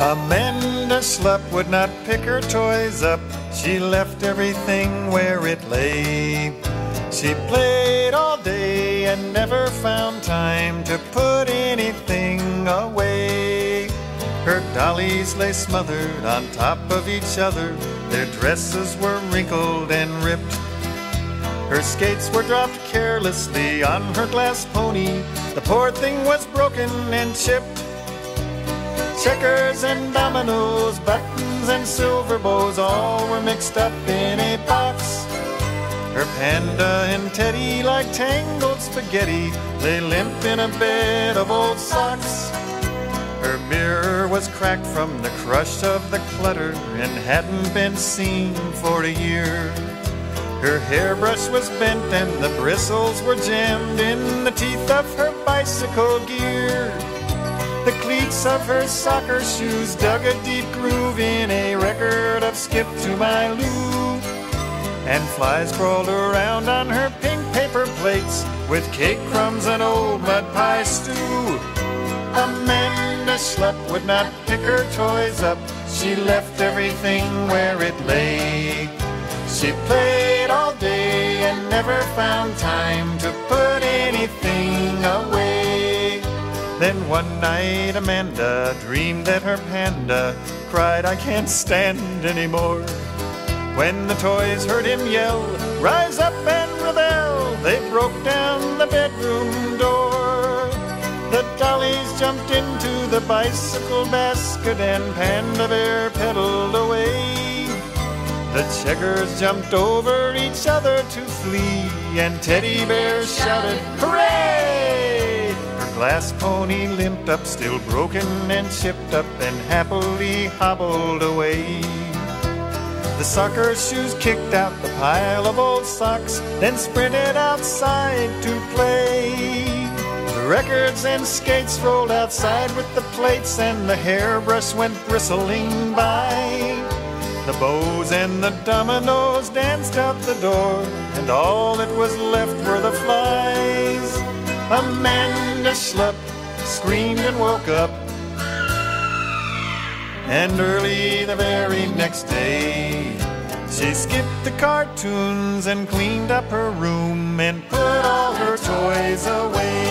Amanda Schlupp would not pick her toys up. She left everything where it lay. She played all day and never found time to put anything away. Her dollies lay smothered on top of each other. Their dresses were wrinkled and ripped. Her skates were dropped carelessly on her glass pony. The poor thing was broken and chipped. Checkers and dominoes, buttons and silver bows, all were mixed up in a box. Her panda and Teddy, like tangled spaghetti, lay limp in a bed of old socks. Her mirror was cracked from the crush of the clutter and hadn't been seen for a year. Her hairbrush was bent and the bristles were jammed in the teeth of her bicycle gear. The cleats of her soccer shoes dug a deep groove in a record of Skip to My Lou. And flies crawled around on her pink paper plates with cake crumbs and old mud pie stew. Amanda Schlupp would not pick her toys up. She left everything where it lay. She played all day and never found time to put anything away. Then one night Amanda dreamed that her panda cried, "I can't stand anymore." When the toys heard him yell, "Rise up and rebel," they broke down the bedroom door. The dollies jumped into the bicycle basket and Panda Bear pedaled away. The checkers jumped over each other to flee and Teddy Bear shouted, "Hooray!" Her glass pony limped up, still broken and chipped up, and happily hobbled away. The soccer shoes kicked out the pile of old socks, then sprinted outside to play. The records and skates rolled outside with the plates, and the hairbrush went bristling by. The bows and the dominoes danced out the door, and all that was left were the flies. Amanda Schlupp screamed and woke up, and early the very next day, she skipped the cartoons and cleaned up her room and put all her toys away.